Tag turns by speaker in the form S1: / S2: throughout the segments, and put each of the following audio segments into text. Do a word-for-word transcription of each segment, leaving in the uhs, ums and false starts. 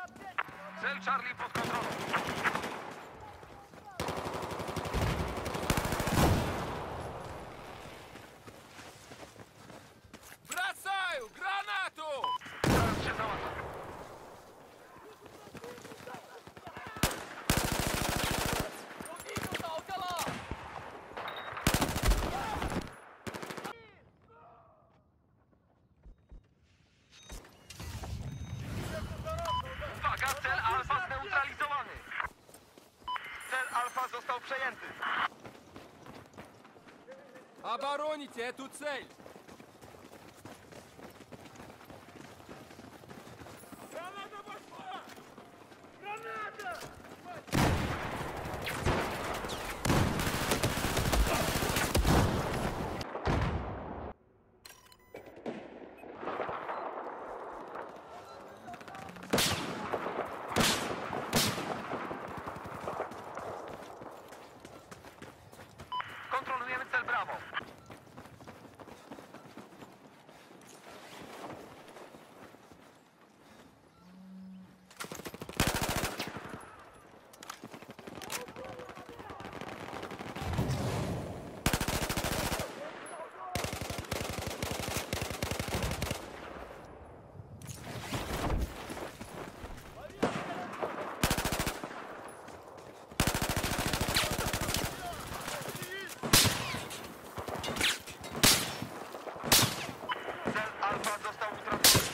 S1: Cel Charlie pod kontrolą.
S2: Бросаю! Гранату!
S1: Zaraz się załatwię. Uwaga, cel Alfa zneutralizowany. Cel Alfa został przejęty.
S2: Обороните эту цель! Граната пошла! Граната!
S1: Kontrolujemy cel Brawo. Cel Alfa został utracony.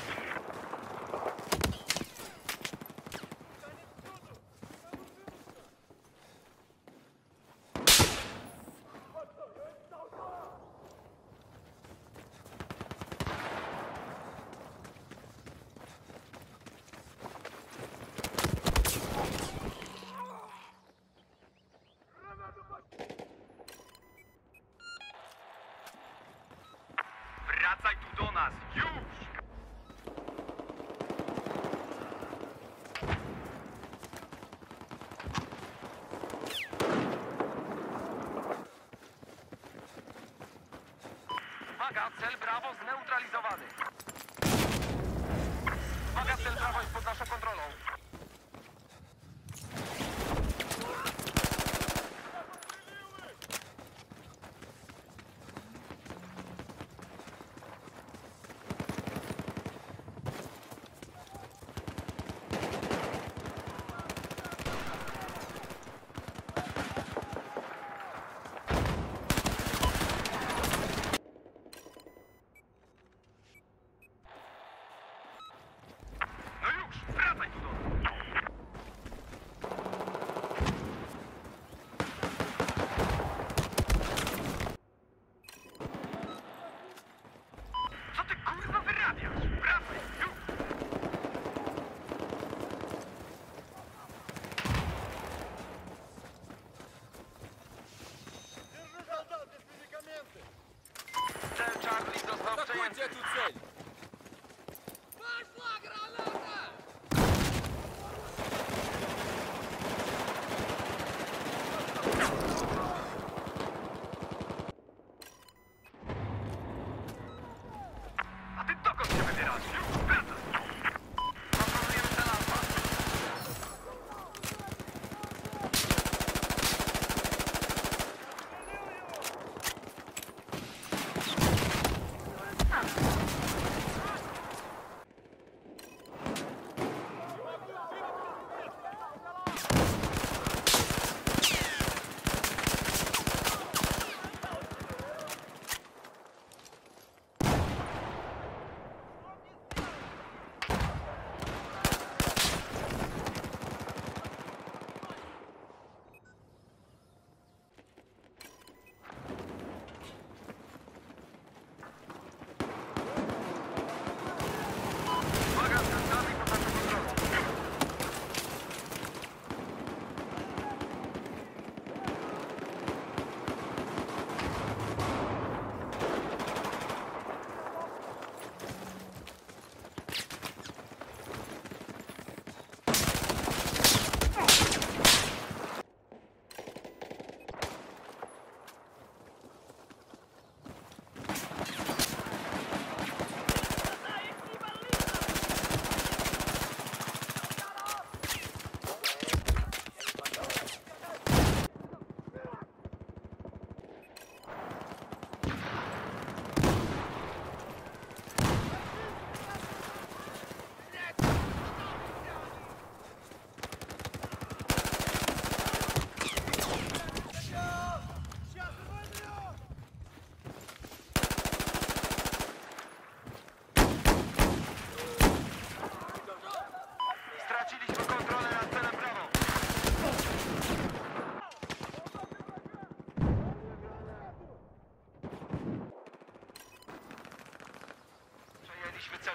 S1: Wracaj tu do nas, już! Uwaga, cel Brawo zneutralizowany. Uwaga, cel Brawo jest pod naszą kontrolą. No już, wracaj tu do nas. Co ty kurwa wyrabiasz? Wracaj, już! Cel Charlie został przejęty.
S2: Атакуйте эту цель! Пошла граната!
S1: A ty dokąd się wybierasz? Już, wracaj! Kontrolujemy cel Alfa. Uwaga, cel Charlie pod naszą kontrolą.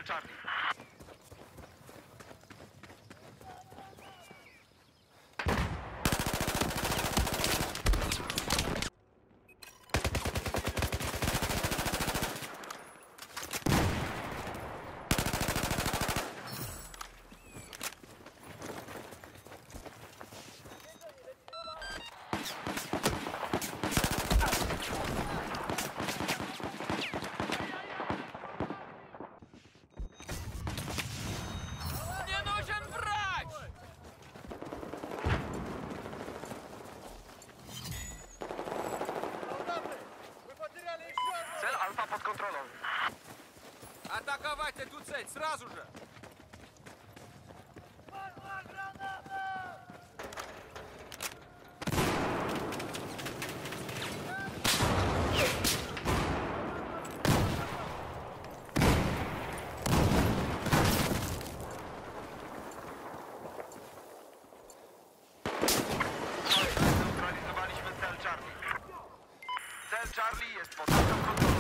S1: cel Charlie.
S2: Nie нужен врач!
S1: Cel Alfa pod kontrolą.
S2: Атаковать эту цель сразу же!
S1: Zneutralizowaliśmy cel Charlie. Cel Charlie jest pod naszą kontrolą.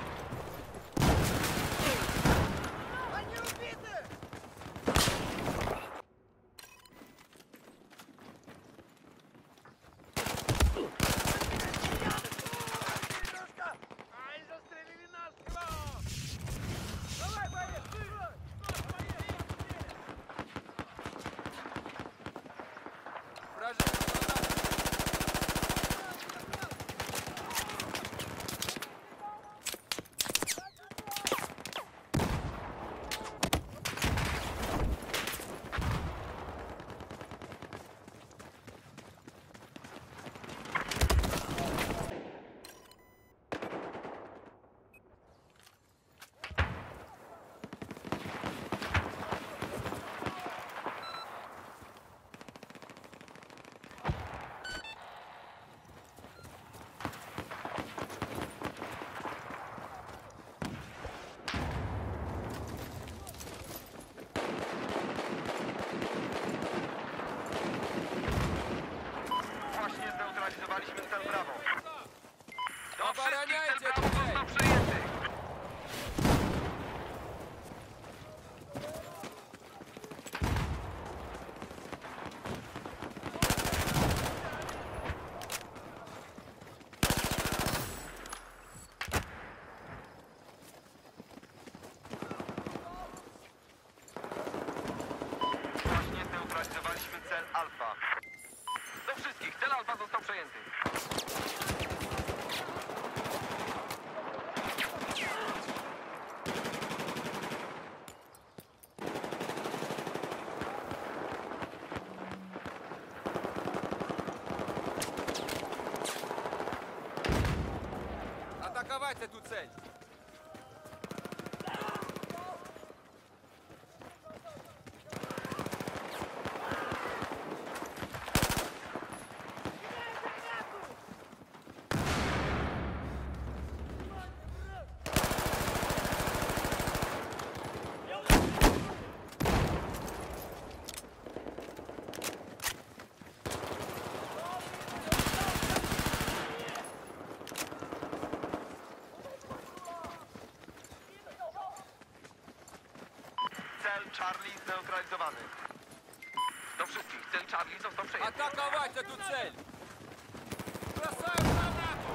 S1: Właśnie zneutralizowaliśmy cel Brawo. Do wszystkich, cel Brawo został przejęty. Właśnie zneutralizowaliśmy cel Alfa. Do wszystkich, cel Alfa został przejęty.
S2: Атаковать эту цель!
S1: Cel Charlie zneutralizowany. Do wszystkich, cel Charlie został przejęty.
S2: Атаковать эту цель! Бросаю гранату!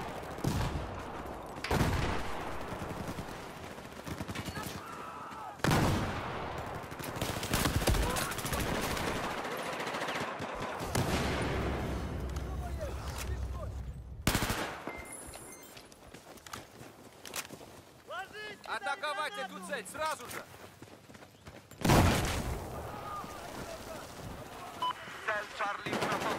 S2: Атаковать эту цель сразу же!
S1: Cel Charlie wrogowy.